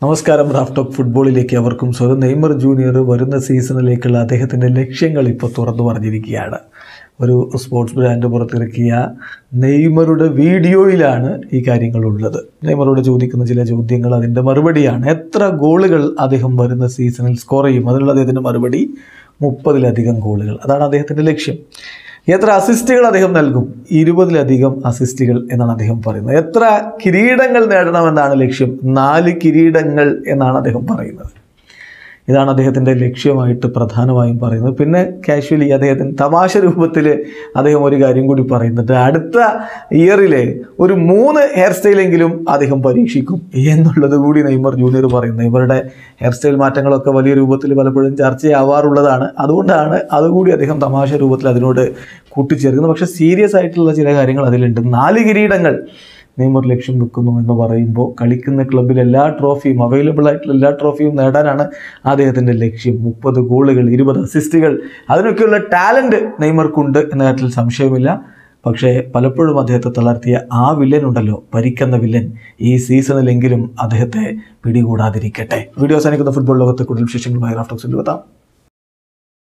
നമസ്കാരം. Raf talk ഫുട്ബോളിലേക്ക് അവർക്കും സ്വാഗതം. നെയ്മർ ജൂനിയർ വരുന്ന സീസണിലേക്കുള്ള അദ്ദേഹത്തിൻ്റെ ലക്ഷ്യങ്ങൾ ഇപ്പോൾ തുറന്നു പറഞ്ഞിരിക്കുകയാണ്. ഒരു സ്പോർട്സ് ബ്രാൻഡ് പുറത്തിറക്കിയ നെയ്മറുടെ വീഡിയോയിലാണ് ഈ കാര്യങ്ങളുള്ളത്. നെയ്മറോട് ചോദിക്കുന്ന ചില ചോദ്യങ്ങൾ അതിൻ്റെ മറുപടിയാണ്. എത്ര ഗോളുകൾ അദ്ദേഹം വരുന്ന സീസണിൽ സ്കോർ ചെയ്യും? അതിനുള്ള അദ്ദേഹത്തിൻ്റെ മറുപടി 30-ലധികം ഗോളുകൾ. അതാണ് അദ്ദേഹത്തിൻ്റെ ലക്ഷ്യം. എത്ര അസിസ്റ്റുകൾ അദ്ദേഹം നൽകും? 20-ലധികം അസിസ്റ്റുകൾ എന്നാണ് അദ്ദേഹം പറയുന്നത്. എത്ര കിരീടങ്ങൾ നേടണമെന്നാണ് ലക്ഷ്യം? 4 കിരീടങ്ങൾ എന്നാണ് അദ്ദേഹം പറയുന്നത്. ഇതാണ് അദ്ദേഹത്തിൻ്റെ ലക്ഷ്യമായിട്ട് പ്രധാനമായും പറയുന്നത്. പിന്നെ കാഷ്വലി അദ്ദേഹത്തിന് തമാശ രൂപത്തിൽ അദ്ദേഹം ഒരു കാര്യം കൂടി പറയുന്നുണ്ട്. അടുത്ത ഇയറിലെ ഒരു 3 ഹെയർ സ്റ്റൈലെങ്കിലും അദ്ദേഹം പരീക്ഷിക്കും എന്നുള്ളത് കൂടി നെയ്മർ ജൂനിയർ പറയുന്നത്. ഇവരുടെ ഹെയർ സ്റ്റൈൽ മാറ്റങ്ങളൊക്കെ വലിയ രൂപത്തിൽ പലപ്പോഴും ചർച്ചയാവാറുള്ളതാണ്. അതുകൊണ്ടാണ് അതുകൂടി അദ്ദേഹം തമാശ രൂപത്തിൽ അതിനോട് കൂട്ടിച്ചേർക്കുന്നത്. പക്ഷേ സീരിയസ് ആയിട്ടുള്ള ചില കാര്യങ്ങൾ അതിലുണ്ട്. 4 കിരീടങ്ങൾ നെയ്മർ ലക്ഷ്യം വെക്കുന്നു എന്ന് പറയുമ്പോൾ കളിക്കുന്ന ക്ലബിൽ എല്ലാ ട്രോഫിയും, അവൈലബിൾ ആയിട്ടുള്ള എല്ലാ ട്രോഫിയും നേടാനാണ് അദ്ദേഹത്തിൻ്റെ ലക്ഷ്യം. 30 ഗോളുകൾ, 20 അസിസ്റ്റുകൾ, അതിനൊക്കെയുള്ള ടാലൻറ്റ് നെയ്മർക്കുണ്ട് എന്ന കാര്യത്തിൽ സംശയമില്ല. പക്ഷേ പലപ്പോഴും അദ്ദേഹത്തെ തളർത്തിയ ആ വില്ലൻ ഉണ്ടല്ലോ, പരിക്കെന്ന വില്ലൻ, ഈ സീസണിലെങ്കിലും അദ്ദേഹത്തെ പിടികൂടാതിരിക്കട്ടെ. വീഡിയോ അവസാനിക്കുന്ന ഫുട്ബോൾ ലോകത്തെ കൂടുതൽ വിശേഷങ്ങളുമായി റാഫ് ടോക്സിൽ എത്താം.